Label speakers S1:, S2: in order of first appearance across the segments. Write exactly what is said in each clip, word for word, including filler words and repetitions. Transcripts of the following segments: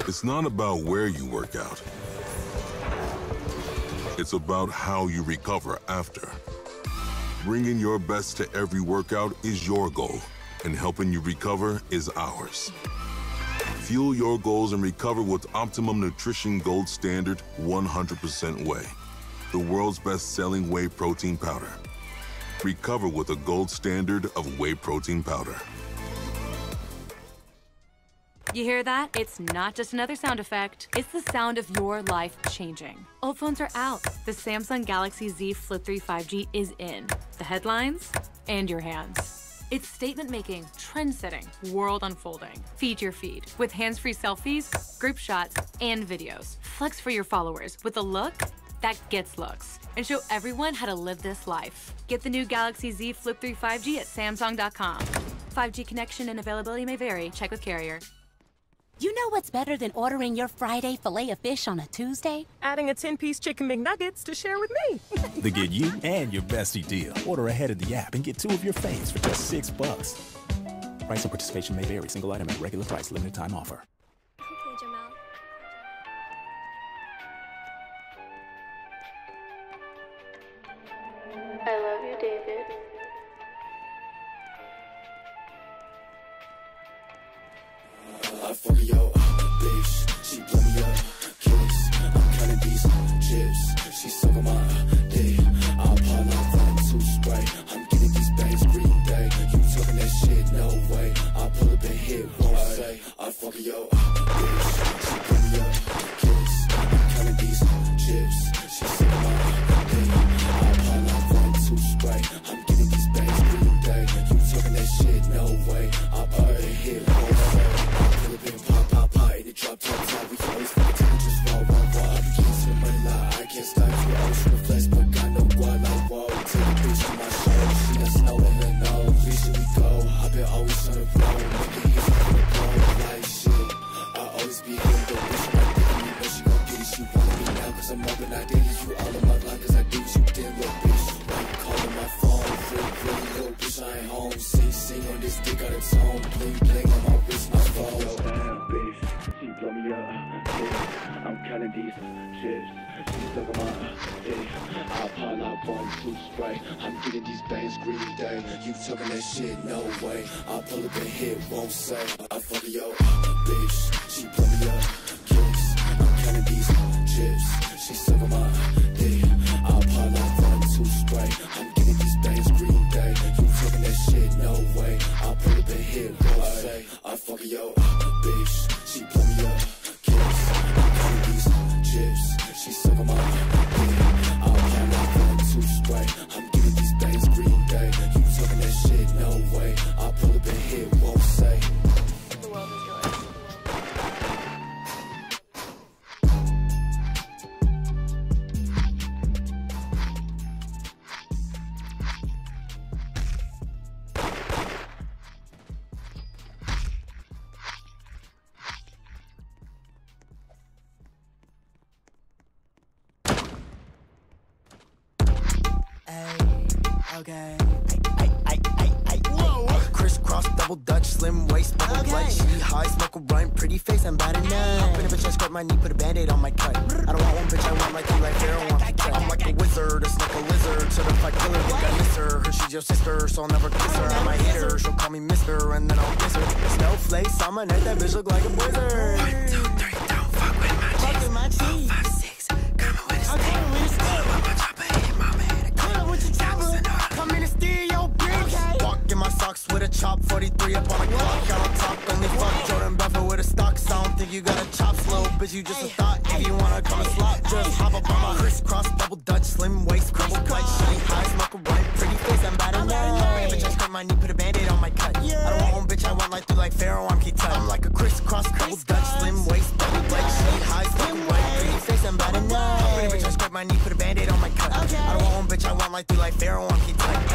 S1: It's not about where you work out. It's about how you recover after. Bringing your best to every workout is your goal, and helping you recover is ours. Fuel your goals and recover with Optimum Nutrition Gold Standard one hundred percent whey, the world's best-selling whey protein powder. Recover with a gold standard of whey protein powder.
S2: You hear that? It's not just another sound effect. It's the sound of your life changing. Old phones are out. The Samsung Galaxy Z Flip three five G is in. The headlines and your hands. It's statement-making, trend-setting, world-unfolding. Feed your feed with hands-free selfies, group shots, and videos. Flex for your followers with a look that gets looks and show everyone how to live this life. Get the new Galaxy Z Flip three five G at Samsung dot com. five G connection and availability may vary. Check with carrier.
S3: You know what's better than ordering your Friday filet of fish on a Tuesday?
S4: Adding a ten-piece chicken McNuggets to share with me.
S5: They get you and your bestie deal. Order ahead of the app and get two of your faves for just six bucks. Price and participation may vary. Single item at regular price. Limited time offer.
S6: Okay, Jamal. I love you, David.
S7: I fuck yo, bitch, she blow me up, kiss, I'm counting these chips, she suck on my dick, I'll pop like one, two spray, I'm getting these bangs green day, you talking that shit, no way, I'll pull up and hit, won't say, I fuck yo, bitch, she blow me up, kiss, I'm counting these chips, she suck on my dick, I'll pop like one, two spray, I'm getting these bangs green day, you talking that shit, no way, I'll pull up and hit, won't say. Pop, pop, pop, in the drop, top, top. We always fuck till we just roll, roll, roll. I be getting to the money line, I can't stop. You always from the flex, but got no guard like whoa. Take a bitch on my show, she got snow in her nose. Where should we go? I been always on the road, making hits from the blow. Like shit, I always be hitting the bitch. My dick in me, but she gon' get it. She wanna me now, cause I'm open. I did it, you all in my line, cause I do what you did, little bitch. Like calling my phone, really, really, little bitch, I ain't home. Sing, sing on this dick out of tone. Bling, bling on my wrist, my phone. She blow me up, yeah. I'm counting these chips. She suck on my dick. I'll pop like one, two spray. I'm getting these bangs green day. You talking that shit, no way. I'll pull up and hit, won't say. I fuck yo, bitch. She blow me up, kiss. I'm counting these chips. She suck on my dick. I'll pop like one, two spray. I'm getting these bangs green day. You talking that shit, no way. I'll pull up and hit, won't say. I fuck yo, bitch. She blow me up, kiss, I'm counting these chips, she suck on my dick, I'll pop like one, two spray, I'm getting these bangs green day, you talking that shit, no way, I'll pull up and hit, won't say.
S6: The world is yours.
S8: Okay. I, I, I, I, Whoa. I, crisscross, double dutch, slim waist, bubble okay. Light. She high, smoke a rhyme, pretty face, I'm bad enough. Been a bitch, I scrub my knee, put a band-aid on my cut. I don't want one bitch, I want like you, like Pharaoh on my cut. I'm like a wizard, a snake, a lizard, certified killer, think I miss her. Her, she's your sister, so I'll never kiss her. I might hit her, she'll call me mister, and then I'll kiss her. Snowflakes on my neck, that bitch look like a blizzard. One, two, three, don't fuck with my cheeks. Fuck with my cheeks. Four, five, six, come with a stick. Come with a stick. Pull up my chopper, hit my man. Pull up with your chopper. Come in the stereo, bitch. Okay. Walk in my socks with a chop, forty-three up on the clock. Got on top, only fuck Jordan Belfort with a stock. So I don't think you got a chop slow, bitch. You just a thought. If you wanna come and slot, just hop up on my crisscross, double dutch, slim waist, crumble white, shiny high, smoke a right, pretty face, I'm bad enough. Bitch, I scrub my knee, put a band-aid on my cut. I don't want one bitch, I want like through like Pharaoh, I'm Keith. I'm like a crisscross, double dutch, slim waist, double white, shiny high, smoke a white, pretty face, I'm bad enough. Pretty bitch, I scrub my knee, put a band-aid on my cut. I don't want one bitch, I want like through like Pharaoh, I'm Keith. Hey,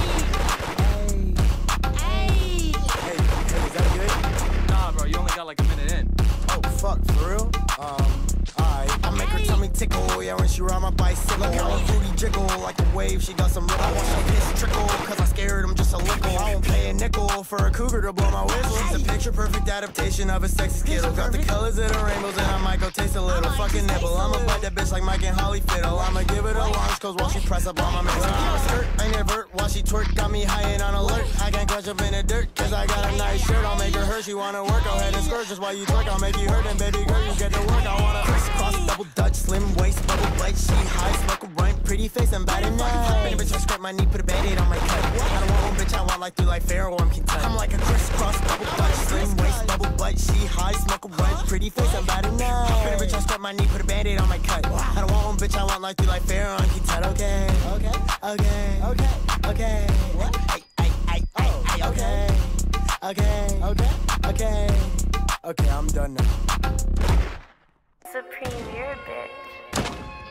S8: hey, hey, is that good?
S9: Nah, bro, you only got like a minute in.
S8: Oh, fuck, for real? Um, alright. I make her tell me tickle, yeah, when she ride my bicycle. Look how her booty jiggle like a wave, she got some ripple. I want some piss trickle, cause I scared him just a little. I won't pay a nickel for a cougar to blow my whistle. She's a picture-perfect adaptation of a sexy skittle. Got the colors of the rainbows and I might go taste a little. Fucking nibble, I'ma bite that bitch like Mike and Holly Fiddle. I'ma give it a launch, cause while she press up on my middle. Skirt, I never while she twerk, got me high and on alert. I can't clutch up in the dirt, cause I got a nice shirt. I'll make her hurt, she wanna work, go ahead and squirt. Just while you twerk, I'll make you hurt, and baby girl, you get to work. I wanna crisscross, double dutch, slim waist, bubble light. She high, smoke a blunt, pretty face, and bad enough. Baby bitch, I skirt my knee, put a band-aid on my cut. I don't want one bitch, I want like three like Pharaoh, I'm content. I'm like a crisscross, double dutch, slim waist, bubble butt. She high, smoke a blunt, pretty face, I'm bad enough. Baby bitch, I skirt my knee, put a band-aid on my cut. I don't want one bitch, I want like three like Pharaoh, I'm content. Okay, okay, okay, okay, okay. What? Hey, hey, hey, hey, hey, okay, okay, okay, okay, okay. I'm done now.
S6: Supreme, you're a bitch.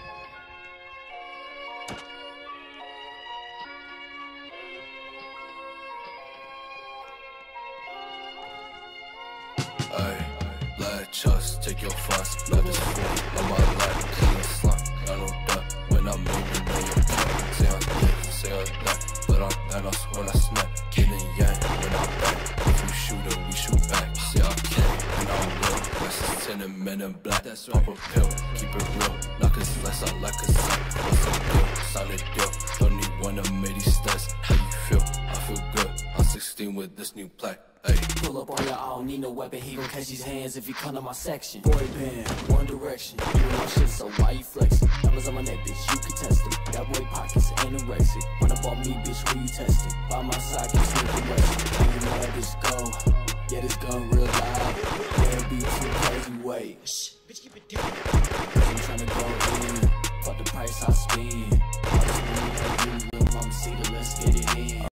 S7: Ay, let just take your fuss. Let this fool on my life, clean slump. I know that when I'm moving on your tongue. Say I'm this, say I'm that, but I'm Thanos when I snap. Yin and yang when I'm back. If you shoot her, we shoot back. Say I can, and I will. That's ten and men in black. That's right. Pop a pill, keep it real. Knock us less out like a son. What's a deal? Solid deal. Don't need one of many stats. How you feel? I feel good. I'm sixteen with this new plaque. Ay.
S9: Pull up on ya, I don't need no weapon. He gon' catch his hands if he come to my section. Boy band, one direction. You know my shit, so why you flexing? Numbers on my neck, bitch, you can test them. That boy pockets anorexic. Run up on me, bitch, who you testing? By my side, keep sneaking west. And you know that bitch go. Yeah, this gun real loud. Yeah, be too crazy, wait. Shh, bitch, keep it down. I'm tryna go in. Fuck the price I spend. I just want to have you, little mama, see the let's get it in.